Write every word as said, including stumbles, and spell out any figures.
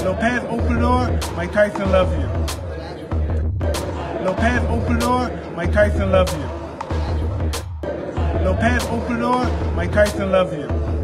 Lopez, open door, Mike Tyson love you. Lopez, open door, Mike Tyson love you. Lopez, open door, Mike Tyson love you.